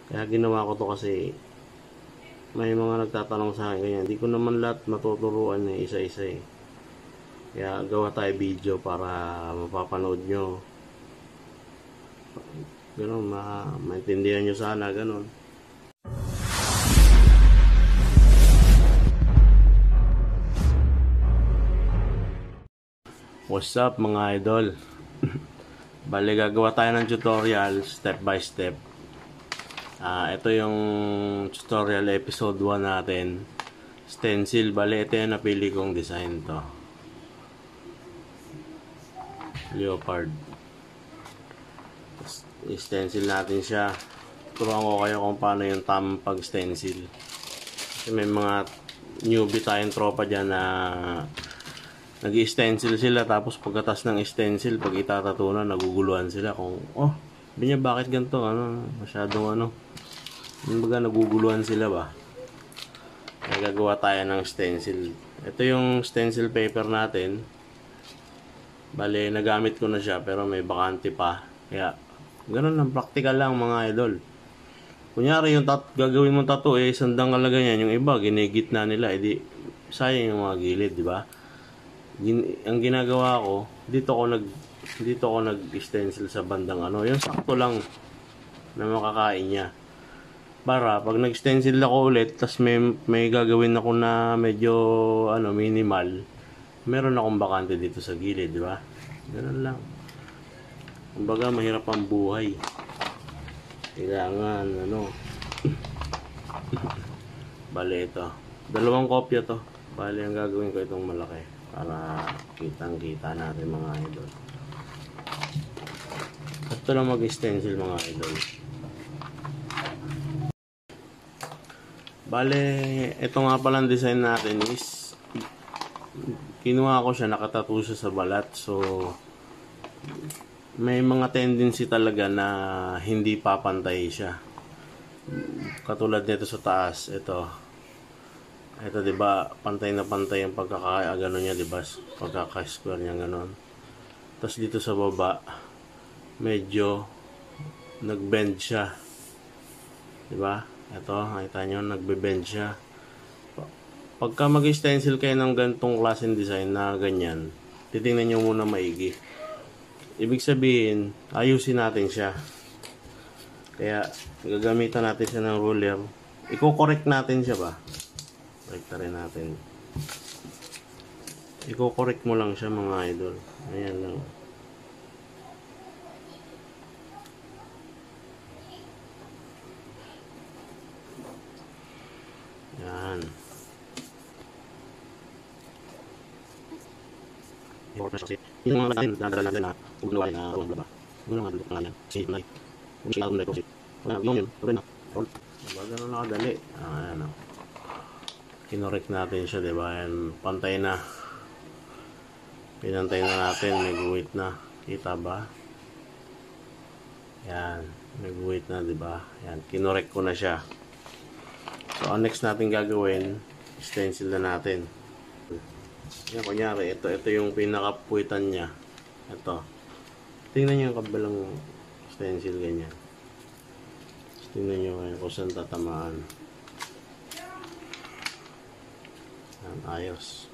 Kaya ginawa ko to kasi may mga nagtatanong sa akin ganyan. Hindi ko naman lahat matuturuan isa-isa eh. Kaya gawa tayo video para mapapanood nyo. Ganun, maintindihan nyo sana, ganun. What's up mga idol? Bale, gagawa tayo ng tutorial step by step. Ito yung tutorial episode 1 natin. Stencil. Bale, ito yung napili kong design to. Leopard. I-stencil natin siya. Turuan ko kayo kung paano yung tamang pag-stencil. Kasi may mga newbie tayong tropa dyan na nag-i-stencil sila, tapos pagkatas ng stencil, pag itatatunan, naguguluhan sila kung, oh, binya bakit ganito, masyadong kumbaga naguguluhan sila ba. Kaya gagawa tayo ng stencil. Ito yung stencil paper natin. Bale, nagamit ko na siya, pero may bakante pa. Kaya, ganun lang, practical lang mga idol. Kunyari, yung gagawin mong tattoo, sandang kalaga yan. Yung iba, ginigit na nila, edi, sayang yung mga gilid, di ba? Ang ginagawa ko, dito ako nag-stencil sa bandang yung sakto lang na makakain niya. Para pag nag-stencil ako ulit, tas may gagawin ako na medyo minimal, meron akong bakante dito sa gilid, di ba? Ganun lang. Kumbaga mahirap ang buhay. Kailangan bale ito. 2 kopya to. Bale ang gagawin ko itong malaki para kitang-kita natin mga idol. Ito lang mag-stencil mga idol. Bale, ito nga palang design natin is kinuha ko siya, nakatattoo siya sa balat. So, may mga tendency talaga na hindi papantay siya. Katulad nito sa taas, ito 'di ba, pantay na pantay ang pagkaka-gano niya, 'di ba? Pagkaka-square niya ganon. Tapos dito sa baba, medyo nag-bend siya. 'Di ba? Ito, nakita niyo, nagbe-bend siya. Pagka mag-stencil kayo ng ganitong klaseng design na ganyan, titingnan niyo muna maigi. Ibig sabihin, ayusin natin siya. Kaya, gagamitan natin siya ng ruler. Iko-correct natin siya ba? Correct rin natin. Iko-correct mo lang siya mga idol. Ayan lang. Yan. Yung mga natin, dadala natin na kung ginawa na kung ba. Ano nga dito nga yan. Kasi na. Kung siya ako na ito. Wala, yun. Tuloy na. Baga na nakadali. Ayan o. Kinorek natin siya, diba? Yan. Pantay na. Pinantay na natin. Nag-wait na. Kita ba? Yan. Nag-wait na, diba? Yan. Kinorek ko na siya. So, ang next natin gagawin, stencil na natin. Yan, kunyari, ito yung pinakapuwitan niya. Ito. Tingnan niyo yung kabilang stencil, ganyan. Tingnan niyo kung saan tatamaan. Yan, ayos.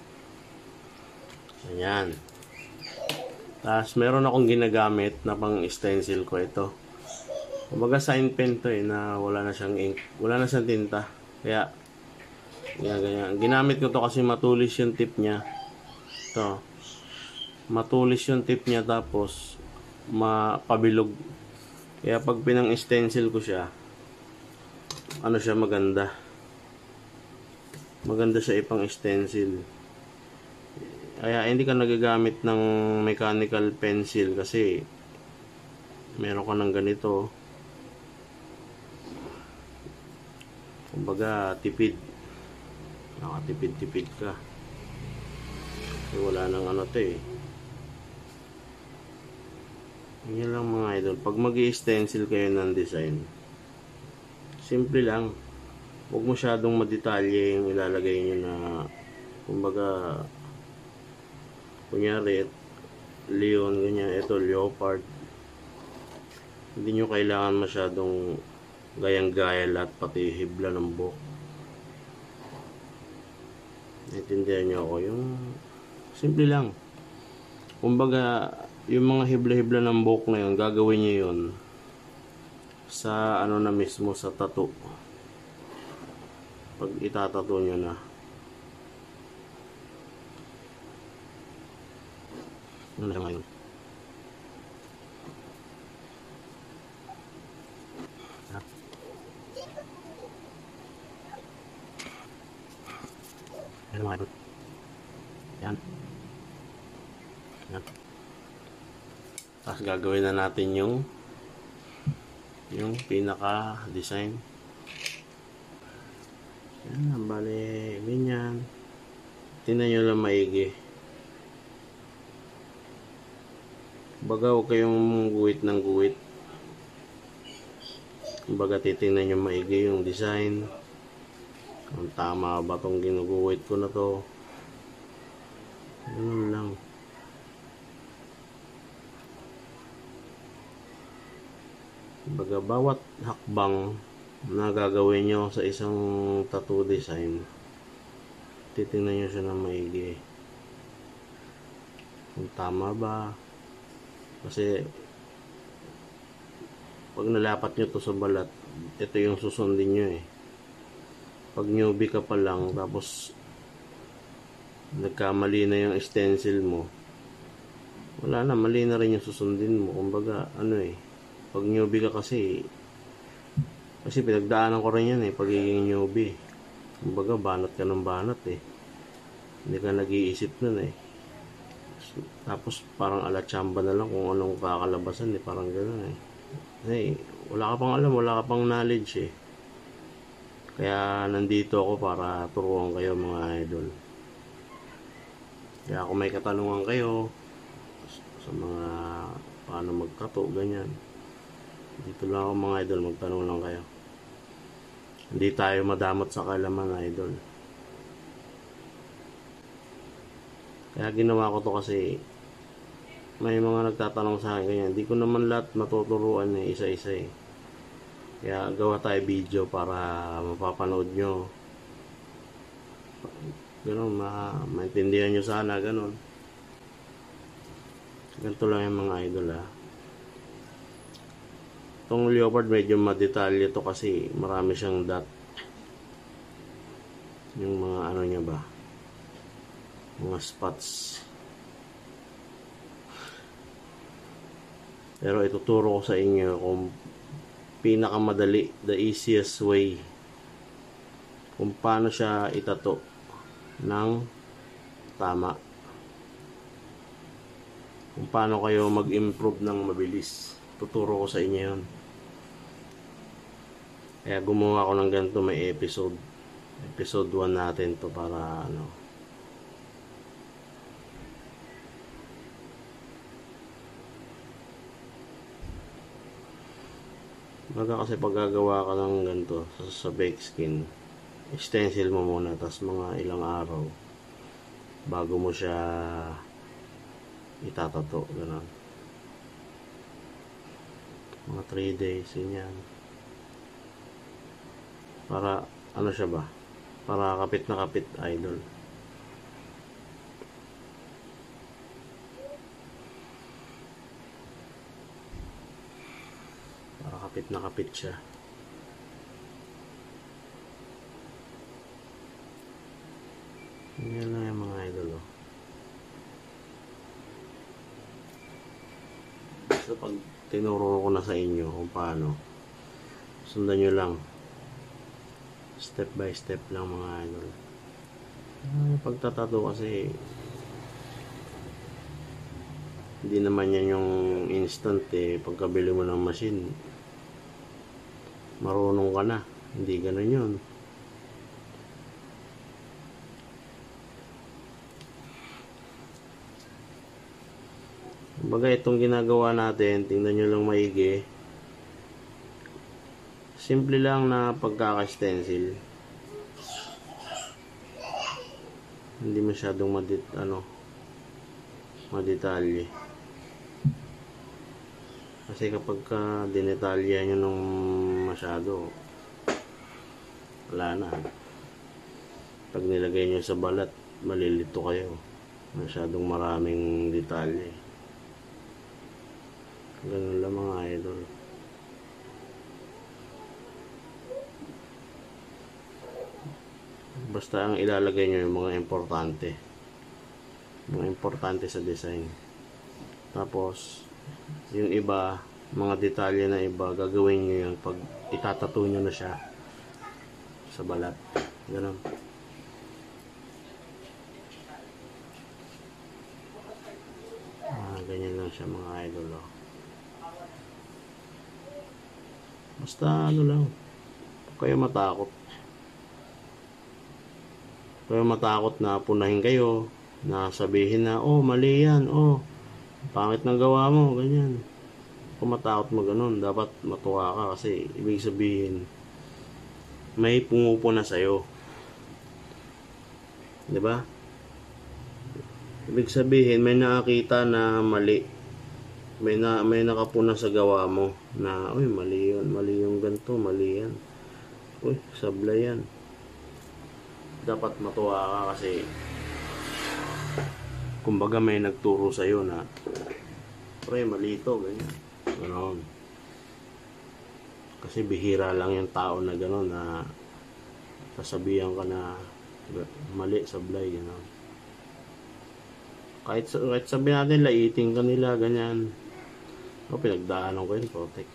Ganyan. Tapos, meron akong ginagamit na pang stencil ko ito. Kumbaga sign pen to na wala na siyang ink, wala na siyang tinta. Kaya ganyan. Ginamit ko to kasi matulis yung tip niya. Ito. Matulis yung tip niya, tapos mapabilog. Kaya pag pinang-stencil ko siya, siya maganda. Maganda siya ipang-stencil. Kaya hindi ka nagagamit ng mechanical pencil kasi meron ka ng ganito. Kumbaga tipid. Nakatipid-tipid ka. Kasi wala nang to Yan lang mga idol. Pag mag-i-stencil kayo ng design, simple lang. Huwag masyadong madetalye yung ilalagay nyo na, kumbaga, kunyari, leon, ganyan. Ito, leopard. Hindi nyo kailangan masyadong gayang-gaya lahat, pati hibla ng buhok. Naintindihan nyo ako? Yung simple lang. Kumbaga, yung mga hibla-hibla ng buhok na yun, gagawin nyo yun sa ano na mismo, sa tattoo. Pag itatato nyo na. Ano na ngayon? Ano mga idol? Yan. Yan. Tapos gagawin na natin yung pinaka design. Yan, bale, ganyan. Tingnan nyo lang maigi. Baga, huwag kayong guhit ng guhit. Baga, titingnan nyo maigi yung design. Kung tama ba itong ginuguhit ko na to. Ganun lang. Baga, bawat hakbang na gagawin nyo sa isang tattoo design, titingnan nyo siya ng maigi. Kung tama ba. Kasi pag nalapat nyo to sa balat, ito yung susundin nyo eh. Pag newbie ka pa lang, tapos nagkamali na yung stencil mo, wala na, mali na rin yung susundin mo. Kumbaga, ano eh, pag newbie ka kasi pinagdaanan ko rin yan eh, pagiging newbie. Kumbaga, banat ka ng banat eh. Hindi ka nag-iisip nun eh. Tapos parang alatsamba na lang kung anong kakalabasan eh, parang gano'n eh. Hey, wala ka pang alam, wala ka pang knowledge eh. Kaya nandito ako para turuan kayo mga idol. Kaya kung may katanungan kayo sa mga paano magtato, ganyan, dito lang ako mga idol, magtanong lang kayo. Hindi tayo madamot sa kalaman idol. Kaya ginawa ko to kasi may mga nagtatanong sa akin ganyan. Hindi ko naman lahat matuturuan eh, isa-isa eh. Kaya gawa tayo video para mapapanood nyo. Ganun, maintindihan nyo sana, ganun. Ganito lang yung mga idol ha. Itong leopard medyo madetalye to kasi marami siyang dot. Yung mga ano niya ba, mga spots. Pero ituturo ko sa inyo kung pinakamadali, the easiest way, kung paano siya itato ng tama, kung paano kayo mag-improve ng mabilis. Tuturo ko sa inyo yun. Kaya gumawa ko ng ganito, may episode 1 natin to para ano, baga kasi pag gagawa ka ng ganito sa bake skin, stencil mo muna, tapos mga ilang araw bago mo siya itatato, gano'n. Mga 3 days, yan. Para ano siya ba, para kapit na kapit idol. Kapit na kapit siya. Yan lang yung mga idol oh. So pag tinuro ko na sa inyo kung paano, sundan nyo lang, step by step lang mga idol. Pagtatato kasi hindi naman yan yung instant eh. Pagkabili mo ng machine, marunong ka na. Hindi ganun yun. Kumbaga itong ginagawa natin, tingnan nyo lang maigi. Simple lang na pagkaka-stencil. Hindi masyadong madetalye. Kasi kapag ka dinetalya nyo ng masyado, wala na. Pag nilagay nyo sa balat, malilito kayo. Masyadong maraming detalye. Ganun lang mga idol. Basta ang ilalagay nyo yung mga importante. Mga importante sa design. Tapos, yung iba, mga detalye na iba, gagawin nyo yun pag itatato nyo na siya sa balat. Ganun. Ganyan lang siya mga idol. Oh. Basta ano lang, kayo matakot. Kayo matakot na punahin kayo, na sabihin na, oh mali yan, oh pangit ng gawa mo, ganyan. Kung matakot mo ganun, dapat matuwa ka kasi ibig sabihin may pumupuna sa'yo. Diba? Ibig sabihin may nakakita na mali. May nakapuna sa gawa mo na, uy mali yun, mali yung ganito, mali yan. Uy, sablay yan. Dapat matuwa ka kasi kumbaga may nagturo sa'yo na, pre, mali ito, ganyan. Ganon. Kasi bihira lang yung tao na gano'n na sasabihan ka na mali, sablay, gano'n. Kahit sabihin natin, laiting ka nila, ganyan. O, pinagdaanan ko yun, protect.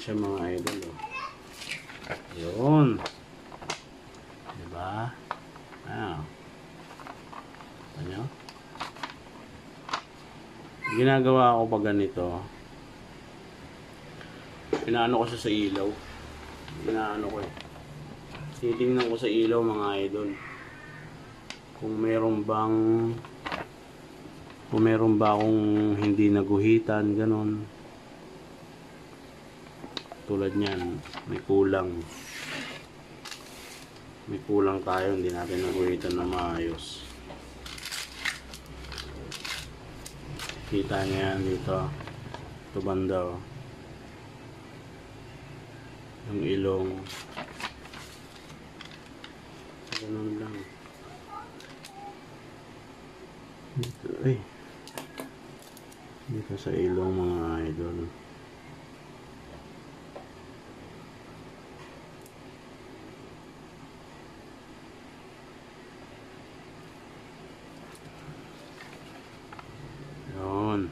siya mga idol. Oh. Yun. Diba? Ano? Ginagawa ko pag ganito. Pinaano ko siya sa ilaw. Pinaano ko eh. Titingnan ko sa ilaw mga idol. Kung meron ba akong hindi naguhitan, ganon. Tulad niyan, may kulang. May kulang tayo, hindi natin naguhitan na maayos. Kita niya yan dito. Ito banda. Oh. Yung ilong. Ganun lang. Dito, ay. Dito sa ilong mga idol. Yun.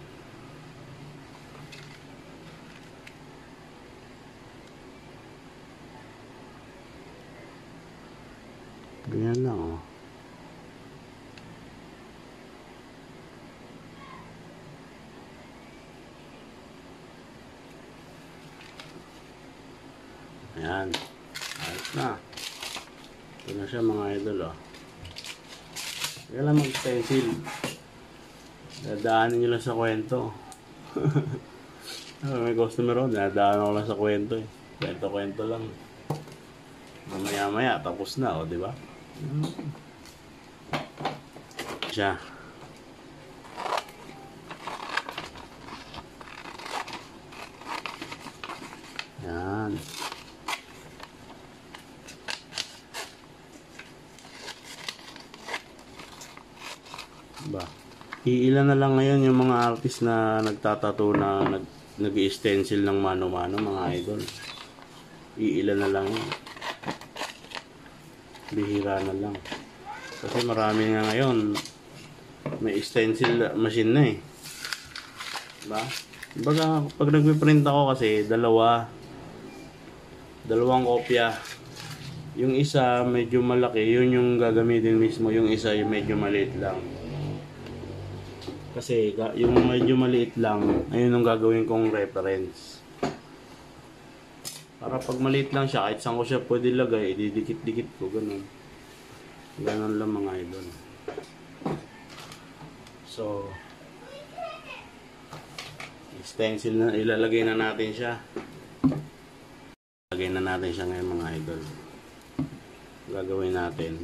Ganyan lang oh. Ayan. Ayos na. Ito na siya mga idol oh. Kaya lang mag-stencil. Dadaanin nyo lang sa kwento. May customer ako, dadaanan ko lang sa kwento eh. Kwento-kwento lang. Mamaya-maya, tapos na o, diba? Siya. Yan. Ba? Iilan na lang ngayon yung mga artist na nagtatato na nag-stencil ng mano-mano mga idol. Iilan na lang yun. Bihira na lang. Kasi marami nga ngayon may stencil machine na eh. Diba? Baga, pag nagpiprint ako kasi dalawang kopya. Yung isa medyo malaki, yun yung gagamitin mismo. Yung isa yung medyo maliit lang. Kasi yung medyo maliit lang, ayun ang gagawin kong reference. Para pag maliit lang siya, kahit saan ko siya pwede lagay, didikit-dikit ko, ganun. Ganun lang mga idol. So, stencil na, ilalagay na natin siya. Ilalagay na natin siya ngayon mga idol. Gagawin natin.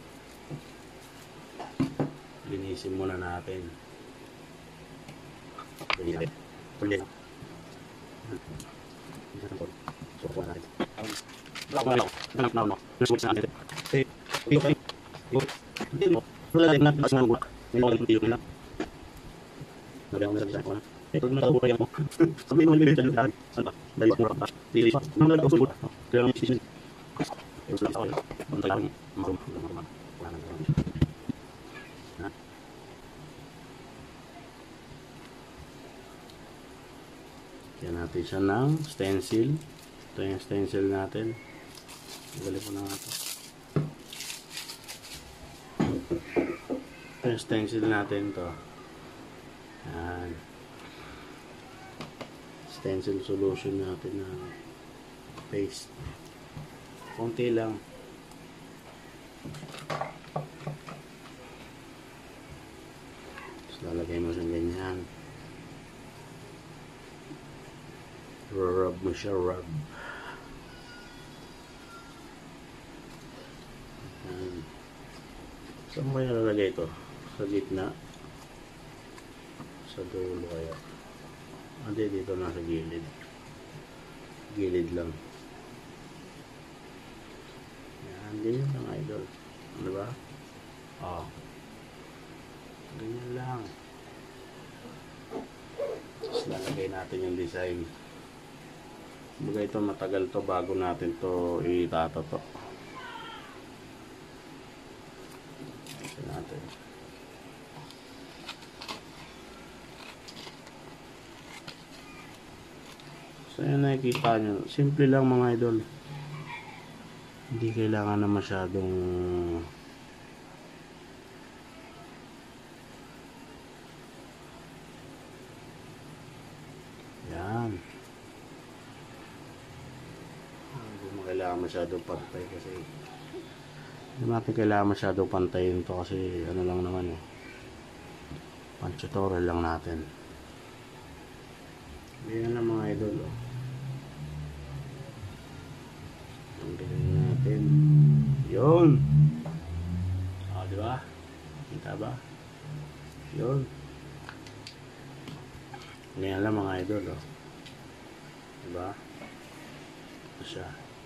Linisin muna natin. Kaya natin siya ng stencil. Ito yung stencil natin. Balik ko na nga ito. Ito yung stencil natin to. Yan. Stencil solution natin na paste. Konti lang. Tapos lalagay mo sa ganyan. Rub mo siya, rub. Saan mo kaya lalagay ito? Sa gitna? Sa dulo kaya? Hindi, dito na sa gilid. Gilid lang. Yan, ganyan lang idol. Ano ba? Oh. Ganyan lang. Tapos lalagay natin yung design. Baga ito matagal to bago natin to itatato. Ito natin. So So yun, nakikita nyo, simple lang mga idol, hindi kailangan na masyadong yan, hindi mo kailangan masyadong pantay kasi hindi natin kailangan masyadong pantayin to kasi ano lang naman pan tutorial lang natin. Yan lang mga idol. Tanggalin natin. Yun. Diba? Kita ba? Yun. Yan lang mga idol. Diba? Ito siya.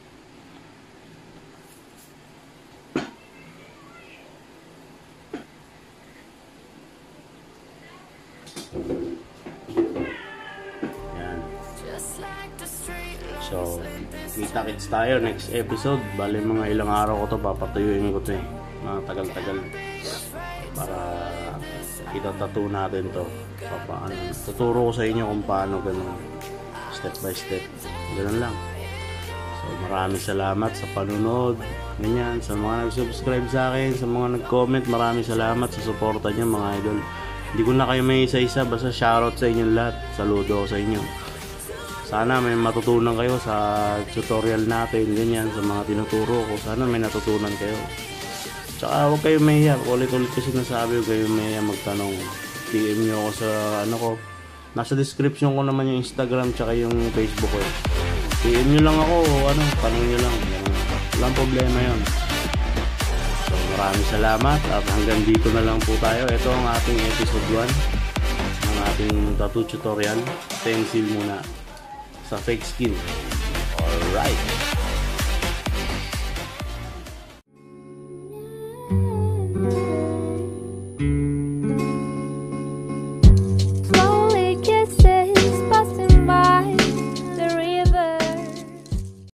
So, kita-kits tayo next episode. Bali mga ilang araw ko to, papatuyuin ko to mga tagal-tagal para itatato natin to. Tuturo ko sa inyo kung paano ganun, step by step, ganun lang. So maraming salamat sa panunod, ganyan, sa mga nag-subscribe sa akin, sa mga nag-comment, maraming salamat sa suporta nyo mga idol. Hindi ko na kayo may isa-isa, basta shoutout sa inyo lahat. Saludo sa inyo. Sana may matutunan kayo sa tutorial natin, ganyan, sa mga tinuturo ko. Sana may natutunan kayo. Tsaka huwag kayo mahiya. Ulit-ulit ko sinasabi, huwag kayo mahiya magtanong. PM nyo ako sa ano ko. Nasa description ko naman yung Instagram tsaka yung Facebook ko. PM nyo lang ako, tanong nyo lang. Walang problema yun. So maraming salamat at hanggang dito na lang po tayo. Ito ang ating episode 1 ng ating tattoo tutorial. Stencil muna sa fake skin. Alright.